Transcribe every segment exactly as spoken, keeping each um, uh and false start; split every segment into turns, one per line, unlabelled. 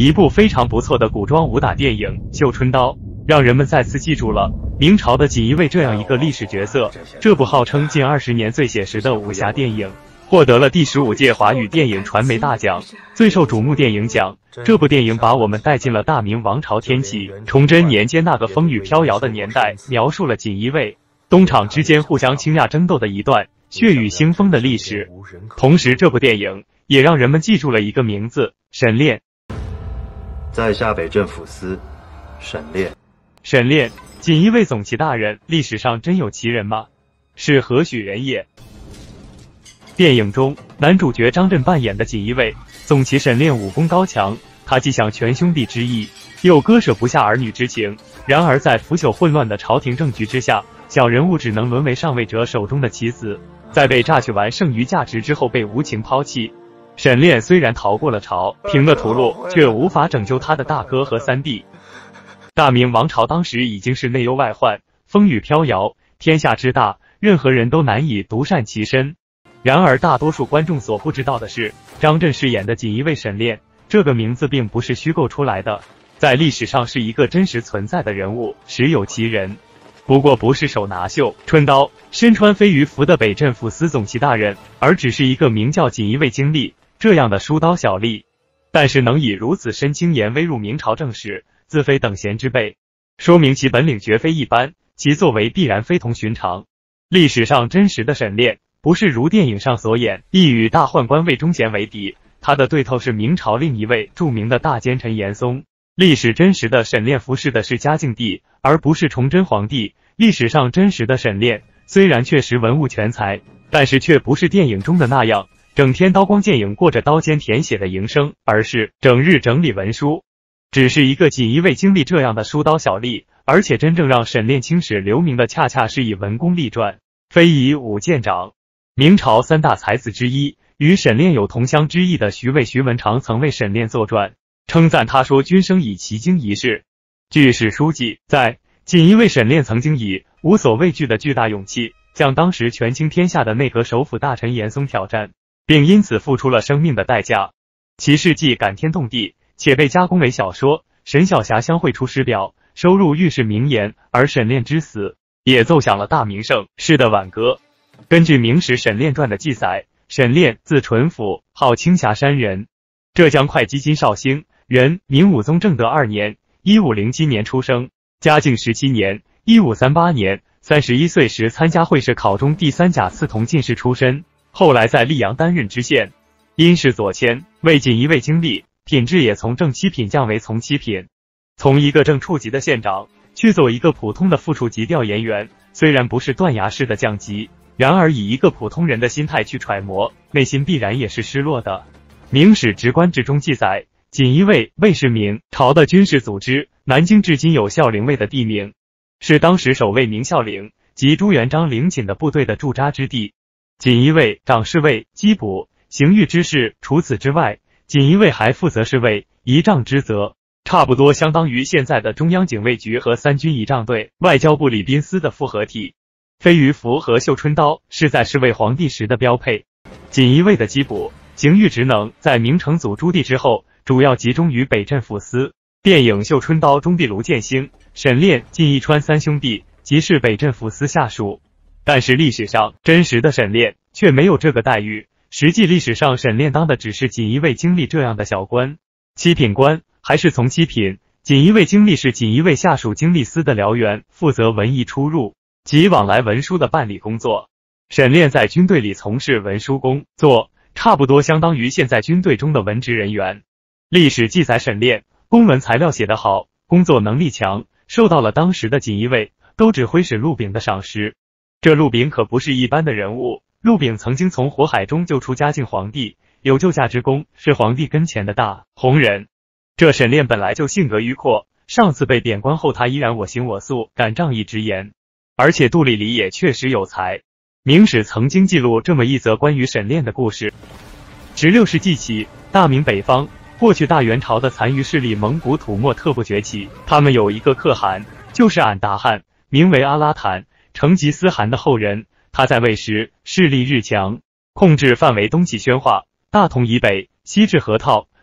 一部非常不错的古装武打电影《绣春刀》，让人们再次记住了明朝的锦衣卫这样一个历史角色。这部号称近二十年最写实的武侠电影，获得了第十五届华语电影传媒大奖最受瞩目电影奖。这部电影把我们带进了大明王朝天启、崇祯年间那个风雨飘摇的年代，描述了锦衣卫、东厂之间互相倾轧争斗的一段血雨腥风的历史。同时，这部电影也让人们记住了一个名字——沈炼。
在下北镇抚司沈炼。
沈炼，锦衣卫总旗大人，历史上真有其人吗？是何许人也？电影中，男主角张震扮演的锦衣卫总旗沈炼武功高强，他既想全兄弟之义，又割舍不下儿女之情。然而在腐朽混乱的朝廷政局之下，小人物只能沦为上位者手中的棋子，在被榨取完剩余价值之后被无情抛弃。沈炼虽然逃过了朝廷的屠戮，却无法拯救他的大哥和三弟。大明王朝当时已经是内忧外患，风雨飘摇，天下之大，任何人都难以独善其身。然而大多数观众所不知道的是，张震饰演的锦衣卫沈炼这个名字并不是虚构出来的，在历史上是一个真实存在的人物，实有其人。不过不是手拿绣春刀，身穿飞鱼服的北镇抚司总旗大人，而只是一个名叫锦衣卫经历这样的书刀小吏。但是能以如此身轻言威入明朝政史，自非等闲之辈，说明其本领绝非一般，其作为必然非同寻常。历史上真实的沈炼不是如电影上所演，亦与大宦官魏忠贤为敌，他的对头是明朝另一位著名的大奸臣严嵩。历史真实的沈炼服侍的是嘉靖帝，而不是崇祯皇帝。历史上真实的沈炼虽然确实文武全才，但是却不是电影中的那样整天刀光剑影过着刀尖舔血的营生，而是整日整理文书，只是一个锦衣卫经历这样的书刀小吏。而且真正让沈炼青史留名的恰恰是以文功立传，非以武见长。明朝三大才子之一，与沈炼有同乡之谊的徐渭徐文长曾为沈炼作传，称赞他说：“君生以奇经一事。”据史书记载，锦衣卫沈炼曾经以无所畏惧的巨大勇气，向当时权倾天下的内阁首辅大臣严嵩挑战，并因此付出了生命的代价。其事迹感天动地，且被加工为小说。沈小霞相会出师表，收入御史名言，而沈炼之死也奏响了大明盛世的挽歌。根据《明史沈炼传》的记载，沈炼字纯甫，号青霞山人，浙江会稽金绍兴人，明武宗正德二年一五零七年出生，嘉靖十七年一五三八年三十一岁时参加会试考中第三甲刺桐进士出身，后来在溧阳担任知县，因事左迁，为锦衣卫经历，品质也从正七品降为从七品。从一个正处级的县长去做一个普通的副处级调研员，虽然不是断崖式的降级，然而以一个普通人的心态去揣摩，内心必然也是失落的。明史职官志中记载，锦衣卫卫是明朝的军事组织，南京至今有孝陵卫的地名，是当时守卫明孝陵及朱元璋陵寝的部队的驻扎之地。锦衣卫掌侍卫、缉捕、刑狱之事，除此之外，锦衣卫还负责侍卫、仪仗之责，差不多相当于现在的中央警卫局和三军仪仗队、外交部礼宾司的复合体。飞鱼服和绣春刀是在侍卫皇帝时的标配。锦衣卫的缉捕、刑狱职能在明成祖朱棣之后，主要集中于北镇抚司。电影《绣春刀》中，壁炉建兴、沈炼、靳一川三兄弟即是北镇抚司下属，但是历史上真实的沈炼却没有这个待遇。实际历史上沈炼当的只是锦衣卫经历这样的小官，七品官还是从七品。锦衣卫经历是锦衣卫下属经历司的僚员，负责文役出入及往来文书的办理工作。沈炼在军队里从事文书工作，差不多相当于现在军队中的文职人员。历史记载沈炼公文材料写得好，工作能力强，受到了当时的锦衣卫都指挥使陆炳的赏识。这陆炳可不是一般的人物，陆炳曾经从火海中救出嘉靖皇帝，有救驾之功，是皇帝跟前的大红人。这沈炼本来就性格迂阔，上次被贬官后他依然我行我素，敢仗义直言，而且肚里里也确实有才。明史曾经记录这么一则关于沈炼的故事。十六世纪起，大明北方过去大元朝的残余势力蒙古土默特部崛起，他们有一个可汗，就是俺答汗，名为阿拉坦，成吉思汗的后人。他在位时势力日强，控制范围东起宣化、大同以北，西至河套，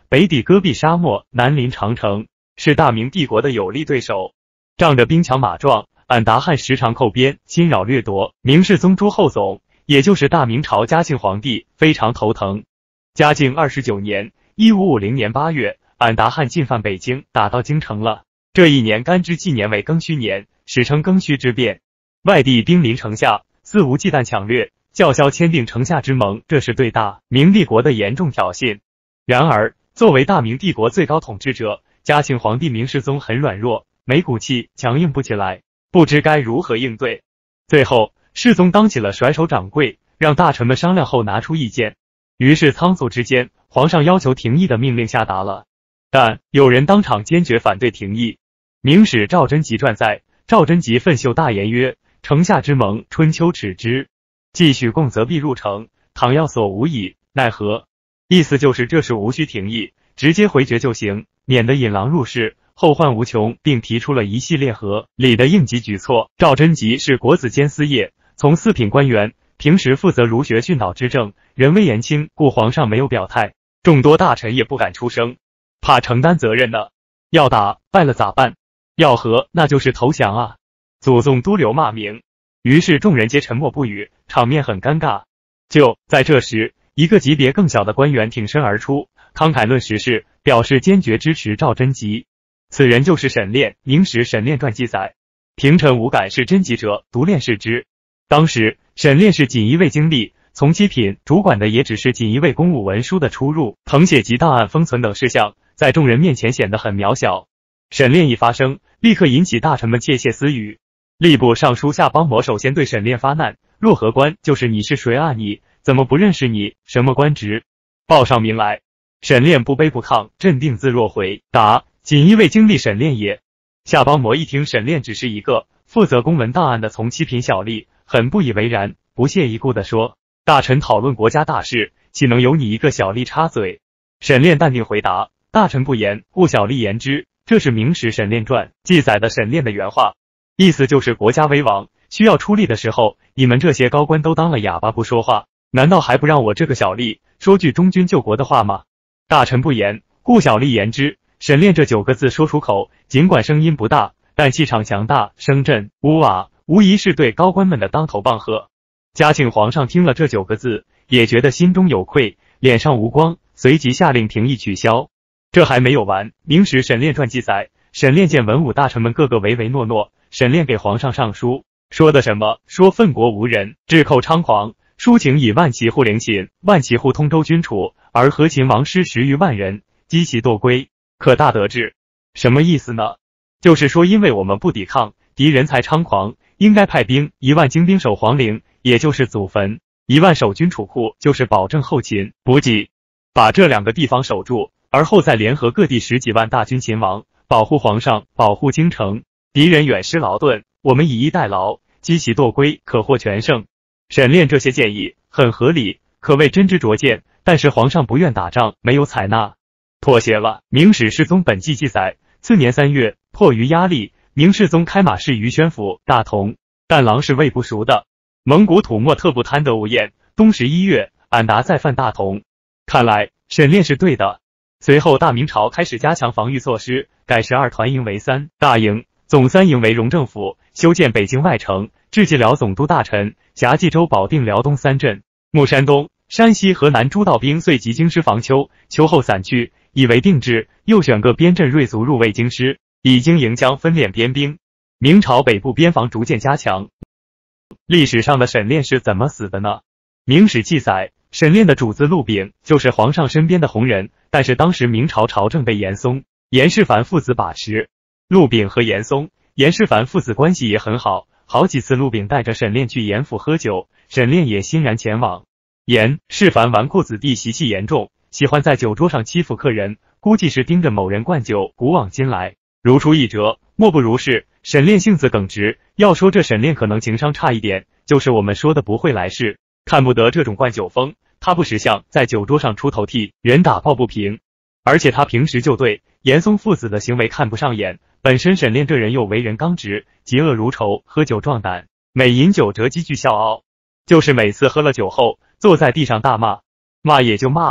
北抵戈壁沙漠，南临长城，是大明帝国的有力对手。仗着兵强马壮，俺答汗时常扣边，侵扰掠夺。明世宗朱厚熜，也就是大明朝嘉庆皇帝，非常头疼。嘉靖二十九年（一五五零年八月），俺答汗进犯北京，打到京城了。这一年干支纪年为庚戌年，史称庚戌之变。外地兵临城下，肆无忌惮抢掠，叫嚣签订城下之盟，这是对大明帝国的严重挑衅。然而，作为大明帝国最高统治者，嘉庆皇帝明世宗很软弱，没骨气，强硬不起来，不知该如何应对。最后，世宗当起了甩手掌柜，让大臣们商量后拿出意见。于是仓促之间，皇上要求停议的命令下达了。但有人当场坚决反对停议。明史赵贞吉传载，赵贞吉奋袖大言曰：“城下之盟，春秋耻之。既许共，则必入城。倘要所无矣，奈何？”意思就是这事无需停议，直接回绝就行，免得引狼入室，后患无穷，并提出了一系列合理的应急举措。赵贞吉是国子监司业，从四品官员，平时负责儒学训导之政，人微言轻，故皇上没有表态，众多大臣也不敢出声，怕承担责任呢。要打，败了咋办？要和，那就是投降啊！祖宗都留骂名。于是众人皆沉默不语，场面很尴尬。就在这时，一个级别更小的官员挺身而出，慷慨论时事，表示坚决支持赵贞吉。此人就是沈炼。明史《沈炼传》记载，平臣无敢视贞吉者，独练视之。当时沈炼是锦衣卫经历，从七品主管的也只是锦衣卫公务文书的出入、誊写及档案封存等事项，在众人面前显得很渺小。沈炼一发声，立刻引起大臣们窃窃私语。吏部尚书夏邦模首先对沈炼发难：“若何官？就是你是谁啊？你怎么不认识你？什么官职？报上名来。”沈炼不卑不亢，镇定自若回答：“锦衣卫经历沈炼也。”夏邦模一听沈炼只是一个负责公文档案的从七品小吏，很不以为然，不屑一顾地说：“大臣讨论国家大事，岂能由你一个小吏插嘴？”沈炼淡定回答：“大臣不言，故小吏言之。”这是明史《沈炼传》记载的沈炼的原话，意思就是国家危亡，需要出力的时候，你们这些高官都当了哑巴不说话，难道还不让我这个小吏说句忠君救国的话吗？大臣不言，故小吏言之。沈炼这九个字说出口，尽管声音不大，但气场强大，声震屋瓦，无疑是对高官们的当头棒喝。嘉庆皇上听了这九个字，也觉得心中有愧，脸上无光，随即下令停议取消。这还没有完，明史《沈炼传》记载，沈炼见文武大臣们个个唯唯诺诺，沈炼给皇上上书，说的什么？说奋国无人，治寇猖狂，抒情以万骑护陵寝，万骑护通州君楚，而和秦王师十余万人，击其堕归，可大得志。什么意思呢？就是说因为我们不抵抗，敌人才猖狂，应该派兵一万精兵守皇陵，也就是祖坟，一万守军储库，就是保证后勤补给，把这两个地方守住，而后再联合各地十几万大军勤王，保护皇上，保护京城。敌人远失劳顿，我们以逸待劳，击其堕归，可获全胜。沈炼这些建议很合理，可谓真知灼见，但是皇上不愿打仗，没有采纳，妥协了。明史世宗本纪记载，次年三月，迫于压力，明世宗开马试于宣府、大同，但郎是未不熟的。蒙古土默特部贪得无厌。冬十一月，俺答再犯大同。看来沈炼是对的。随后大明朝开始加强防御措施，改十二团营为三大营，总三营为荣政府，修建北京外城，置蓟辽总督大臣，辖冀州、保定、辽东三镇。木山东、山西、河南诸道兵遂集京师防丘，秋后散去，以为定制。又选各边镇锐卒入卫京师，以京营江分练边兵。明朝北部边防逐渐加强。历史上的沈炼是怎么死的呢？明史记载，沈炼的主子陆炳就是皇上身边的红人，但是当时明朝朝政被严嵩、严世蕃父子把持。陆炳和严嵩、严世蕃父子关系也很好，好几次陆炳带着沈炼去严府喝酒，沈炼也欣然前往。严世蕃纨绔子弟习气严重，喜欢在酒桌上欺负客人，估计是盯着某人灌酒，古往今来如出一辙，莫不如是。沈炼性子耿直，要说这沈炼可能情商差一点，就是我们说的不会来事，看不得这种灌酒风，他不识相，在酒桌上出头替人打抱不平。而且他平时就对严嵩父子的行为看不上眼，本身沈炼这人又为人刚直，嫉恶如仇，喝酒壮胆，每饮酒则积聚笑傲，就是每次喝了酒后坐在地上大骂，骂也就骂了，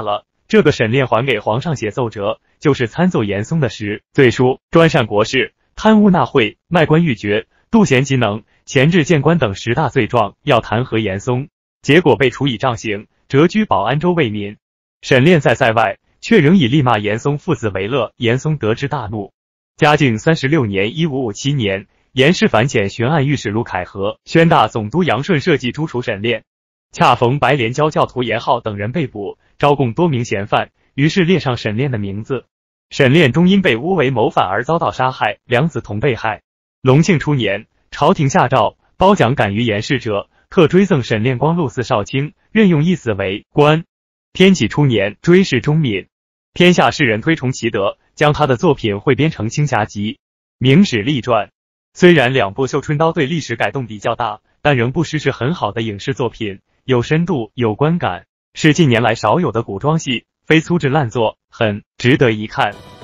这个沈炼还给皇上写奏折，就是参奏严嵩的诗，罪书专擅国事、贪污纳贿、卖官鬻爵、妒贤嫉能、前置谏官等十大罪状，要弹劾严嵩，结果被处以杖刑，谪居保安州为民。沈炼在塞外，却仍以力骂严嵩父子为乐，严嵩得知大怒。嘉靖三十六年（一五五七年），严氏反遣巡按御史陆凯和、宣大总督杨顺设计诛除沈炼。恰逢白莲教教徒严浩等人被捕，招供多名嫌犯，于是列上沈炼的名字。沈炼终因被诬为谋反而遭到杀害，两子同被害。隆庆初年，朝廷下诏褒奖敢于言事者，特追赠沈炼光禄寺少卿，任用一子为官。天启初年，追谥忠敏。天下士人推崇其德，将他的作品汇编成《青霞集》《明史立传》。虽然两部《绣春刀》对历史改动比较大，但仍不失是很好的影视作品，有深度，有观感，是近年来少有的古装戏，非粗制滥造，很值得一看。